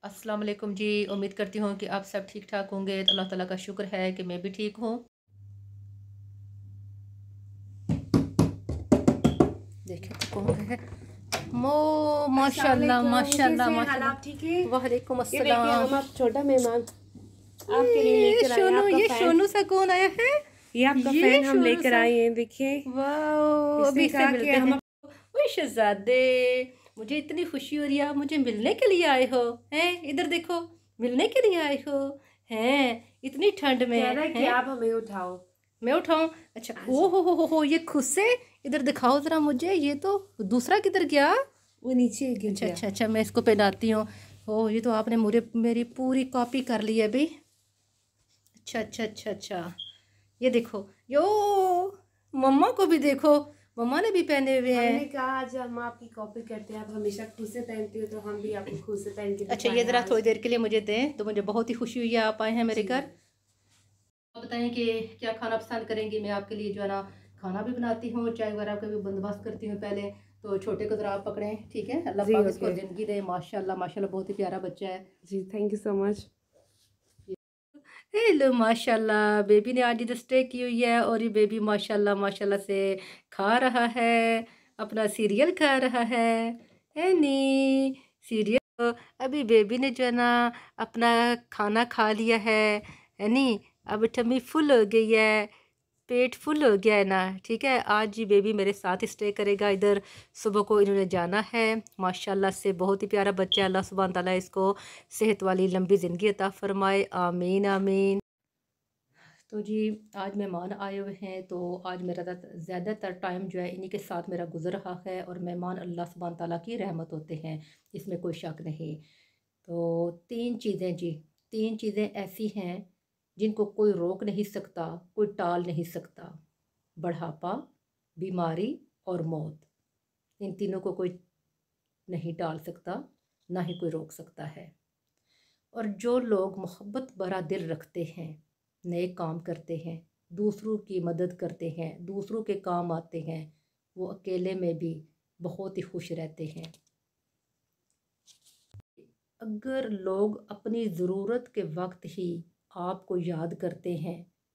अस्सलाम वालेकुम जी। उम्मीद करती हूँ कि आप सब ठीक ठाक होंगे। तो अल्लाह ताला का शुक्र है कि मैं भी ठीक हूँ। देखिए तो कौन है। मो अस्सलाम माशाल्लाह वालेकुम, माशाल्लाह कैसे हैं हाल आप? ठीक है। माशाल्लाह। वालेकुम ये देखिए अस्सलाम। हम आप छोटा मेहमान आपके लिए लेकर आए हैं, आपका ये फैन। शोनू सा कौन आया है? ये आपका ये फैन हम शोनू लेकर सा। आए हैं, देखिए। वाह, अभी इसने इससे कहा कि मिलते हम हैं। ओए शहजादे, मुझे इतनी खुशी हो रही है, आप मुझे मिलने के लिए आए हो हैं? इधर देखो, मिलने के लिए आए हो हैं इतनी ठंड में कह रहे हैं कि हैं? आप हमें उठाओ। मैं उठाऊं? अच्छा, हाँ ओ जी। हो, ये खुद से। इधर दिखाओ जरा मुझे, ये तो दूसरा किधर गया? वो नीचे गिर अच्छा गया। अच्छा अच्छा, मैं इसको पहनाती हूँ। ओ, ये तो आपने मुझे मेरी पूरी कॉपी कर ली है अभी। अच्छा अच्छा अच्छा अच्छा, ये देखो यो, मम्मा को भी देखो, मम्मा ने भी पहने हुए हैं। हमने कहा आज हम आपकी कॉपी करते हैं, आप हमेशा खुद से पहनती हो, तो हम भी आपको खुद से पहन के अच्छा, ये दिखाएं ज़रा थोड़ी आज। देर के लिए मुझे दें तो मुझे बहुत ही खुशी हुई है आप आए हैं मेरे जी। घर। आप बताएं कि क्या खाना पसंद करेंगी। मैं आपके लिए जो है ना खाना भी बनाती हूँ, चाय वगैरह का भी बंदोबस्त करती हूँ पहले। तो छोटे को ज़रा आप पकड़ें, ठीक है? अल्लाह जी पाक इसको ओके। ज़िंदगी दे, माशाल्लाह माशाल्लाह, बहुत ही प्यारा बच्चा है। जी thank you so much. Hello माशाल्लाह, बेबी ने आज इधर स्टे की हुई है और ये बेबी माशाल्लाह माशाल्लाह से खा रहा है, अपना सीरियल खा रहा है नी सीरियल। अभी बेबी ने जो है ना अपना खाना खा लिया है नी। अब टमी फुल हो गई है, पेट फुल हो गया है ना, ठीक है। आज जी बेबी मेरे साथ स्टे करेगा इधर। सुबह को इन्होंने जाना है। माशाल्लाह से बहुत ही प्यारा बच्चा है। अल्लाह सुब्हान तआला इसको सेहत वाली लंबी ज़िंदगी अता फरमाए, आमीन आमीन। तो जी, आज मेहमान आए हुए हैं तो आज मेरा ज़्यादातर टाइम जो है इन्हीं के साथ मेरा गुजर रहा है। और मेहमान अल्लाह सुब्हान तआला की रहमत होते हैं, इसमें कोई शक नहीं। तो तीन चीज़ें जी, तीन चीज़ें ऐसी हैं जिनको कोई रोक नहीं सकता, कोई टाल नहीं सकता। बढ़ापा, बीमारी और मौत। इन तीनों को कोई नहीं टाल सकता, ना ही कोई रोक सकता है। और जो लोग मोहब्बत भरा दिल रखते हैं, नए काम करते हैं, दूसरों की मदद करते हैं, दूसरों के काम आते हैं, वो अकेले में भी बहुत ही खुश रहते हैं। अगर लोग अपनी ज़रूरत के वक्त ही आपको याद करते हैं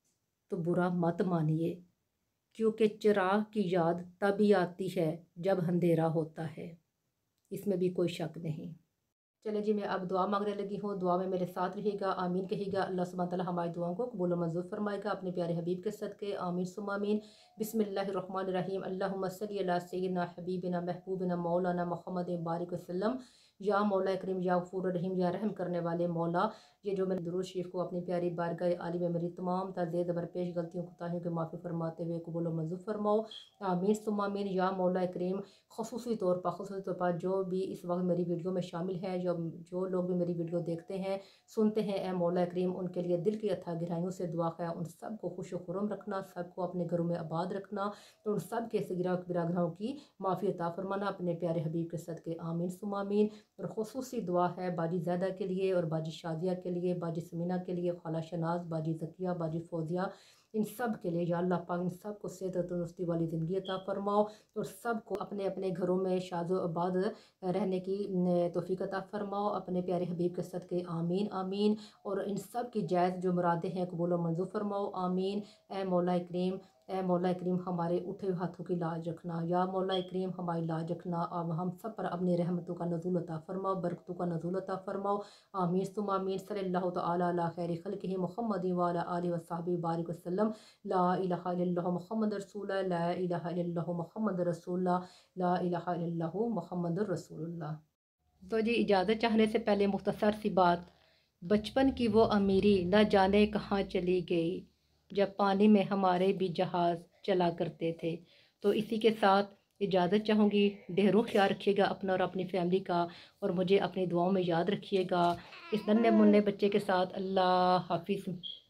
तो बुरा मत मानिए, क्योंकि चिराग की याद तभी आती है जब अंधेरा होता है, इसमें भी कोई शक नहीं। चले जी, मैं अब दुआ मांगने लगी हूँ। दुआ में मेरे साथ रहिएगा, आमीन कहिएगा। अल्लाह सुब्हान तआला हमारी दुआओं को कबूल व मंजूर फरमाएगा अपने प्यारे हबीब के सदके, आमीन सुम्मा आमीन। बिस्मिल्लाहिर्रहमानिर्रहीम। अल्लाहुम्मा सल्ली अला सय्यिदिना हबीबिना महबूबिना मौलाना मुहम्मद बारिक वसल्लम। या मौला करीम, या गफूर रहीम, या रहम करने वाले मौला, ये जो मैंने दुरूद शरीफ को अपनी प्यारी बारगाह आली में मेरी तमाम तज़ेद बरपेश गलतियों कोताहियों की माफ़ी फरमाते हुए कबूल व मंजूर फरमाओ, आमीन सुम्मा आमीन। या मौला करीम, ख़ुसूसी तौर पर जो भी इस वक्त मेरी वीडियो में शामिल है, जो लोग भी मेरी वीडियो देखते हैं, सुनते हैं, ए मौला करीम उनके लिए दिल की अथाह गहराइयों से दुआ है, उन सब को खुश खुरम रखना, सबको अपने घरों में आबाद रखना, तो उन सब के सगिरा कबीरा गुनाहों की माफ़ी अता फरमाना अपने प्यारे हबीब के सदके, आमीन सुम्मा आमीन। और ख़ुसूसी दुआ है बाजी ज़ैदा के लिए, और बाजी शादिया के लिए, बाजी समीना के लिए, खाला शनाज, बाजी ज़किया, बाजी फ़ौजिया, इन सब के लिए या अल्लाह पाक इन सब को सेहत और तंदुरुस्ती वाली ज़िंदगी अता फरमाओ, और सब को अपने अपने घरों में शादो आबाद रहने की तौफीक अता फरमाओ अपने प्यारे हबीब के सदके, आमीन आमीन। और इन सब की जायज़ जो मुरादें हैं कबूल व मंजूर फरमाओ, आमीन। ए मौला करीम, ए मौला करीम हमारे उठे हुए हाथों की लाज रखना, या मौला करीम हमारी लाज रखना। अब हम सब पर अपनी रहमतों का नज़ूल अता फरमाओ, बरकतों का नज़ूल अता फरमाओ, आमीन सुम्मा आमीन। सल्लल्लाहु तआला अला खैरि खल्क़िही मुहम्मदिन व अला आलिहि व सहबिही बारिक वसल्लम। ला इलाहा इल्लल्लाहु मुहम्मदुर रसूलुल्लाह, ला इलाहा इल्लल्लाहु मुहम्मदुर रसूलुल्लाह, ला इलाहा इल्लल्लाहु मुहम्मदुर रसूलुल्लाह। तो जी, इजाज़त चाहने से पहले मुख्तसर सी बात। बचपन की वो अमीरी न जाने कहाँ चली गई, जब पानी में हमारे भी जहाज़ चला करते थे। तो इसी के साथ इजाज़त चाहूँगी। ढेरों ख्याल रखिएगा अपना और अपनी फैमिली का, और मुझे अपनी दुआओं में याद रखिएगा। इस नन्हे मुन्ने बच्चे के साथ अल्लाह हाफिज़।